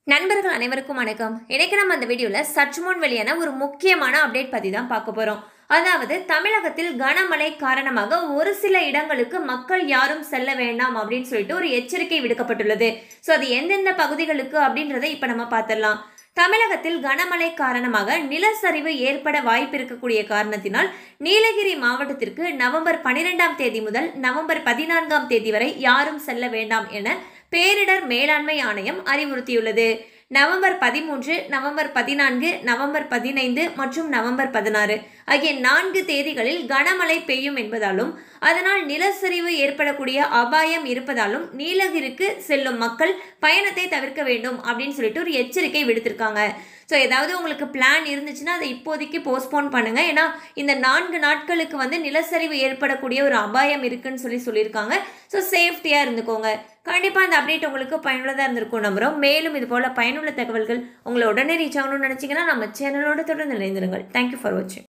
நண்பர்கள் அனைவருக்கும் வணக்கம். இன்னைக்கு நம்ம அந்த வீடியோல சற்று முன் வெளியான ஒரு முக்கியமான அப்டேட் பத்தி தான் பார்க்க போறோம். அதாவது தமிழகத்தில் கனமழை காரணமாக ஒரு சில இடங்களுக்கு மக்கள் யாரும் செல்ல வேண்டாம் அப்படின்னு சொல்லிட்டு ஒரு எச்சரிக்கை விடுக்கப்பட்டுள்ளது. ஸோ அது எந்தெந்த பகுதிகளுக்கு அப்படின்றத இப்ப நம்ம பார்த்துடலாம். தமிழகத்தில் கனமழை காரணமாக நிலச்சரிவு ஏற்பட வாய்ப்பு இருக்கக்கூடிய காரணத்தினால் நீலகிரி மாவட்டத்திற்கு நவம்பர் 12ஆம் தேதி முதல் நவம்பர் 14ஆம் தேதி வரை யாரும் செல்ல வேண்டாம் என பேரிடர் மேலாண்மை ஆணையம் அறிவுறுத்தியுள்ளது. நவம்பர் 13, நவம்பர் 14, நவம்பர் 15 மற்றும் நவம்பர் 16 ஆகிய 4 தேதிகளில் கனமழை பெய்யும் என்பதாலும் அதனால் நிலச்சரிவு ஏற்படக்கூடிய அபாயம் இருப்பதாலும் நீலகிரிக்கு செல்லும் மக்கள் பயணத்தை தவிர்க்க வேண்டும் அப்படின்னு சொல்லிட்டு ஒரு எச்சரிக்கை விடுத்திருக்காங்க. ஸோ ஏதாவது உங்களுக்கு பிளான் இருந்துச்சுன்னா அதை இப்போதைக்கு போஸ்ட்போன் பண்ணுங்க. ஏன்னா இந்த 4 நாட்களுக்கு நிலச்சரிவு ஏற்படக்கூடிய ஒரு அபாயம் இருக்குன்னு சொல்லியிருக்காங்க. ஸோ சேஃப்டியாக இருந்துக்கோங்க. கண்டிப்பாக அந்த அப்டேட் உங்களுக்கு பயனுள்ளதாக இருந்திருக்கும் நம்புகிறோம். மேலும் இது போல் பயனுள்ள தகவல்கள் உங்களை உடனே ரீச் ஆகணும்னு நினச்சிங்கன்னா நம்ம சேனலோட தொடர்ந்து இணைந்திருங்கள். தேங்க்யூ ஃபார் வாட்சிங்.